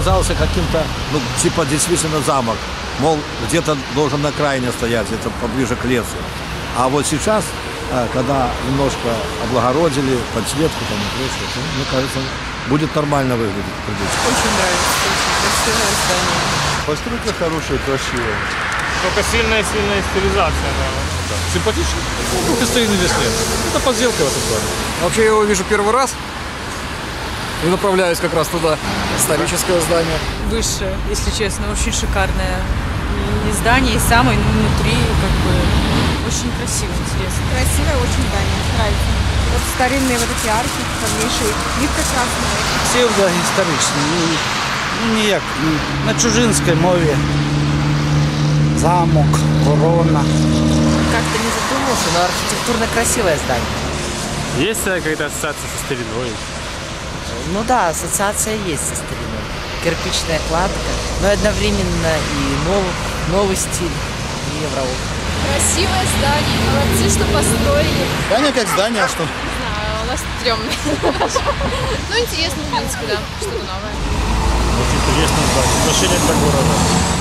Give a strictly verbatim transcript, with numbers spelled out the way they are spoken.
казался каким-то, ну, типа действительно замок. Мол, где-то должен на окраине стоять, где-то поближе к лесу. А вот сейчас, когда немножко облагородили, подсветку там и прочее, то, мне кажется, будет нормально выглядеть. Очень нравится, очень красивое здание. Постройка хорошая, красивая. Только сильная-сильная стилизация, да. Симпатично. Ну, старинный весь лет. Это подделка в этом плане. Вообще я его вижу первый раз и направляюсь как раз туда. Историческое здание. Выше, если честно, очень шикарное и здание, и самое, ну, внутри, как бы, очень красиво, интересно. Красивое очень здание, нравится. Вот старинные вот эти арки, давнейшие, вид прекрасный. Всі історичні, ну ніяк, на чужинській мові. Замок, корона. Как-то не задумался, но архитектурно красивое здание. Есть какая-то ассоциация со стариной? Ну да, ассоциация есть со стариной. Кирпичная кладка, но одновременно и нов, новый стиль, и евроопа. Красивое здание, молодцы, что построили. Здание как здание, а что? Не знаю, у нас стрёмно. Ну, интересно, в принципе, да, что-то новое. Очень интересное здание. Отношение для города.